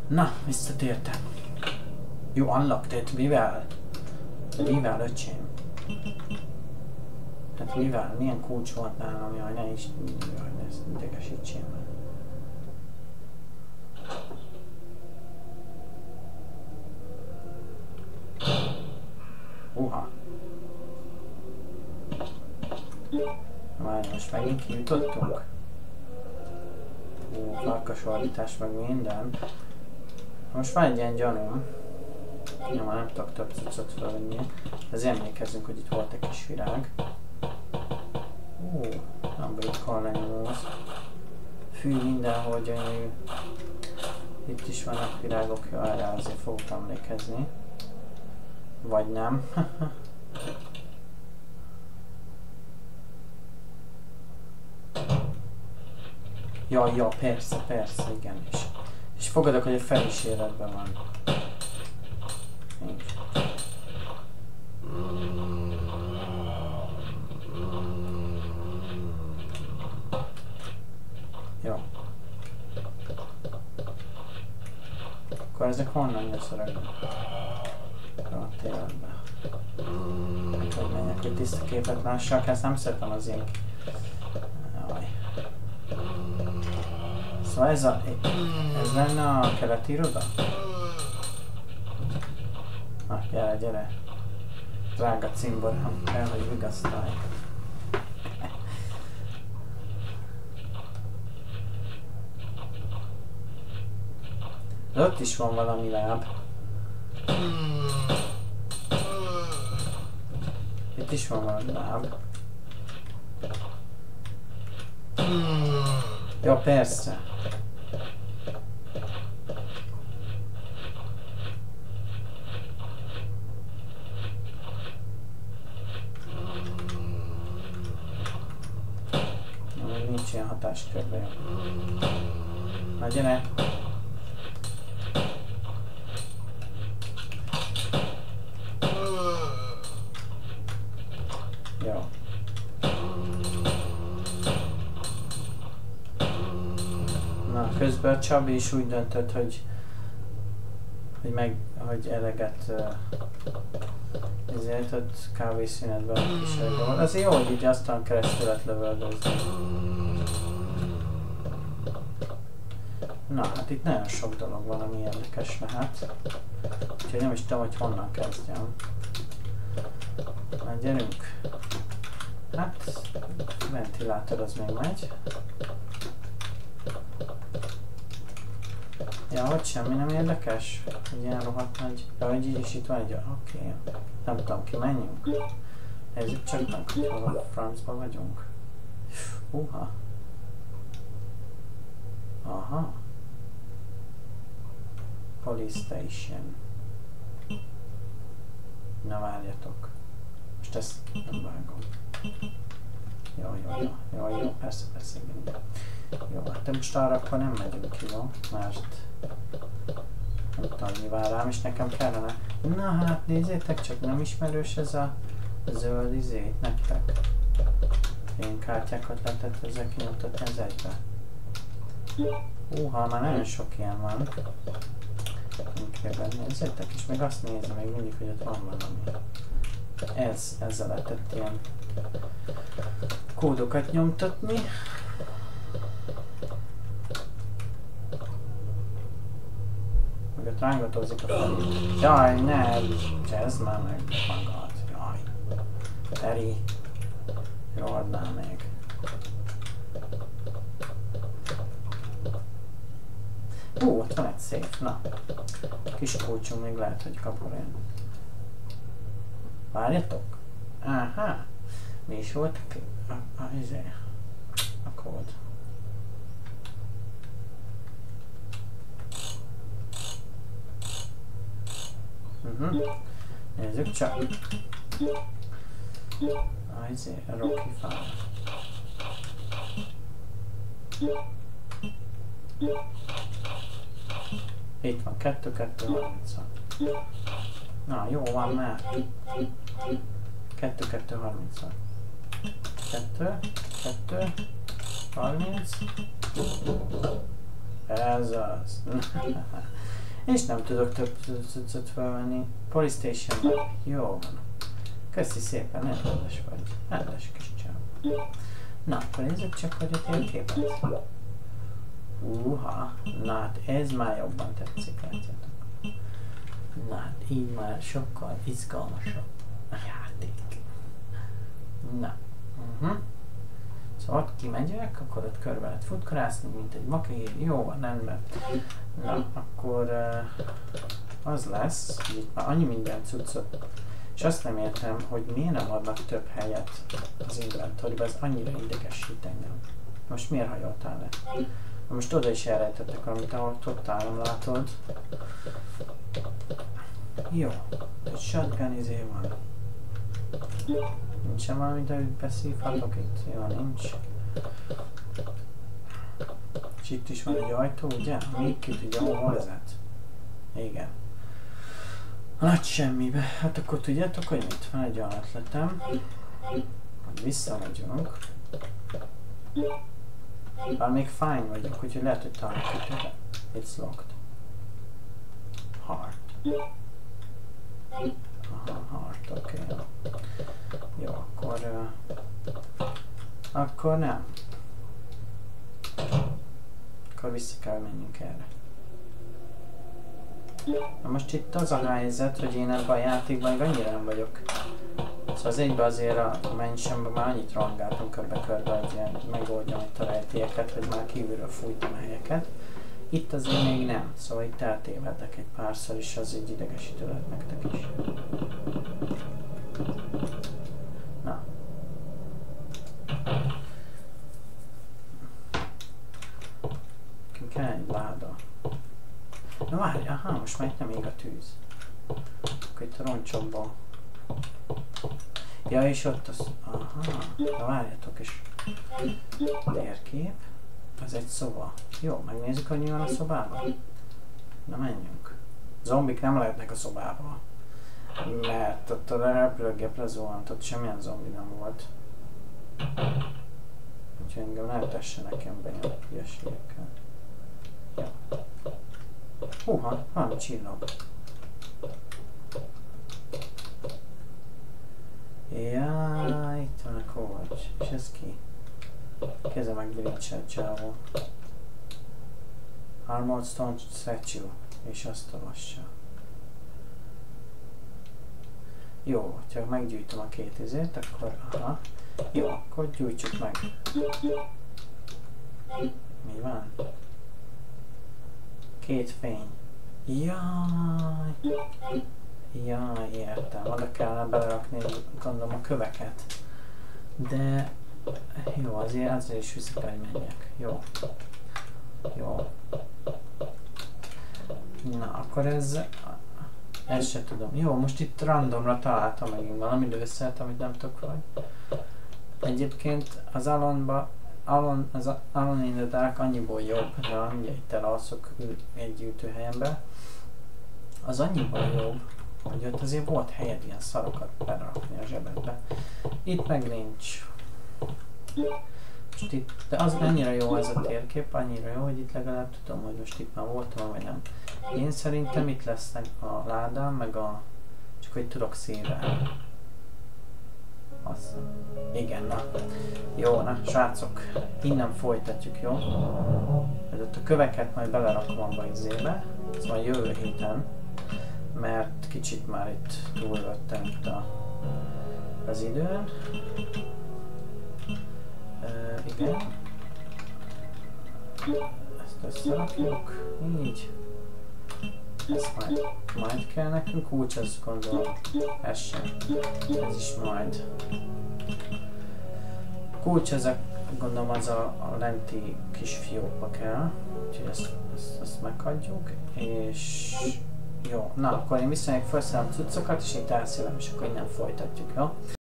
Na, visszatértem. You unlocked it, mivel? Mivel, öcsém? Hát mivel? Milyen kulcs volt nálam? Jaj, ne is... Jaj, ne ezt idegesítsél meg. Uha. Várj, most megint kijutottunk? Farkasordítás meg minden. Most van egy ilyen gyanúm. Jó, már nem tudok több cuccot felvenni. Ezért emlékezzünk, hogy itt volt egy kis virág. Numbered Cornelius. Fű, mindenhol gyönyörű. Itt is vannak virágok, jó, erre azért fogok emlékezni. Vagy nem. Ja, persze, igen. És fogadok, hogy a fel is életben van. Nincs. Jó. Akkor ezek honnan jössz a a tévedbe? Hogy menjek, hogy tiszta képet lássak, ezt nem szeretem az én. Jaj. Szóval ez lenne a keleti iroda? Gyere. Drága cimborám, kell, hogy vigasztalj. De ott is van valami láb. Itt is van valami láb. Ja, persze. Nincs ilyen hatáskörbe. Na gyere! Jó. Na, közben Csabi is úgy döntött, hogy eleget ezért ott kávészünetben a kis volt. Azért jó, hogy így aztán keresztül lehet lövöldözni. Na, hát itt nagyon sok dolog van, ami érdekes lehet. Úgyhogy nem is tudom, hogy honnan kezdjem. Na, gyerünk. Hát, ventilátor az még megy. Ja, hogy semmi nem érdekes? Egy ilyen rohadt nagy... Ja, hogy így is itt van egy... Oké. Nem tudom, ki menjünk. Nézzük csak meg, hogy hol a francba vagyunk. Uha. Aha. Police station. Na várjatok. Most ezt nem vágom. Jó, persze, igen. Jó, hát most arra akkor nem megyünk ki, jó? Mert nem tudom, mi vár rám, és nekem kellene. Na hát nézzétek csak, nem ismerős ez a zöld izét nektek. Én kártyákat lehetett ezzel kinyomtatni az egybe. Már nagyon sok ilyen van. Nézzétek, és még azt nézem még mindig, hogy ott van valami. Ezzel lehetett ilyen kódokat nyomtatni. Meg ott rángatózik a felé. Jaj, ne! Csezd már meg magad. Jaj. Teri. Rohadnál még. Ott van egy szép. Na. Kis kulcsunk még lehet, hogy kapol én. Várjatok. Aha. Mi is volt a kód? Nézzük csak. A Rocky File. Itt van 2-2-36. Na, jó van már. 2-2-36. 2-2-30. Ez az. És nem tudok több cuccot felvenni. Polystation. Jó van. Köszi szépen, rendes vagy. Rendes kis csáv. Na, akkor nézzük csak, hogy a térképet. Na hát ez már jobban tetszik, látjátok. Na hát így már sokkal izgalmasabb a játék. Na. Szóval ott kimegyek, akkor ott körbe lehet futkarászni, mint egy makér. Jó van, rendben. Na, akkor az lesz, hogy itt már annyi minden cuccot. És azt nem értem, hogy miért nem adnak több helyet az inventoryba, ez annyira idegesít engem. Most miért hajoltál le? Most oda is elrejtettek valamit, ahol ott állom, látod? Jó, egy shotgun izé van. Nincsen valami, de beszívhatok itt? Jó, nincs. És itt is van egy ajtó, ugye? Még ki tudja, hol vezet? Igen. A nagy semmibe. Hát akkor tudjátok, hogy mit? Van egy olyan ötletem, hogy visszamegyünk. Bár még fine vagyok, úgyhogy lehet, hogy talán kötőre. It's locked. Heart. Aha, heart, oké. Jó, akkor nem. Akkor vissza kell menjünk erre. Na most itt az a helyzet, hogy én ebben a játékban még annyira nem vagyok. Szóval az egyben azért a mansionben már annyit rohangáltam körbe-körbe, hogy ilyen megoldjam itt a rejtélyeket, hogy már kívülről fújtam a helyeket. Itt azért még nem, szóval itt eltévedek egy párszor, és az így idegesítő lehet nektek is. Na. Kell egy láda. Na várj, aha, most már itt nem ég a tűz. Akkor itt a roncsokban. Ja, és ott az... Aha, na várjatok, és... Térkép. Ez egy szoba. Jó, megnézzük, hogy mi van a szobában. Na menjünk. Zombik nem lehetnek a szobában. Mert ott a repülőgép lezuhant, ott semmilyen zombi nem volt. Úgyhogy engem ne tessenek nekem be a hülyeségekkel. Jó. Húha, valami csillag. Jaj, itt van a kovacs. És ez ki? Keze megbilincselt csávó. Armored Stone Statue. És azt olvassa. Jó, ha meggyűjtöm a két izét, akkor aha. Jó, akkor gyújtsuk meg. Mi van? Két fény. Jaj! Jaj, értem. Oda kellene belerakni, gondolom, a köveket. De... Jó, azért is vissza kell, hogy menjek. Jó. Jó. Na, akkor ez... Ezt se tudom. Jó, most itt randomra találtam megint valami lőszert, amit nem tudok vagy. Egyébként az Alone in the Dark annyiból jobb, de mindjárt itt elalszok egy gyűjtőhelyembe. Az annyiból jobb, hogy ott azért volt helyed ilyen szarokat berakni a zsebedbe. Itt meg nincs. Most itt, de az annyira jó ez a térkép, annyira jó, hogy itt legalább tudom, hogy most itt már voltam, vagy nem. Én szerintem itt lesznek a ládám, meg a... csak hogy tudok szévelni. Azt. Igen, na. Jó, na, srácok, innen folytatjuk, jó? Mert ott a köveket majd belerakom abba izébe, szóval jövő héten, mert kicsit már itt túlvettem itt az időn. Igen. Ezt összerakjuk, így. Ezt majd kell nekünk, kulcs, ezt gondolom, ez sem. Ez is majd. Kulcs, ezek gondolom az a lenti kis fiókba kell, úgyhogy ezt meghagyjuk, és jó, na akkor én viszonylag felszállom cuccokat, és itt elszélem, és akkor innen folytatjuk, jó?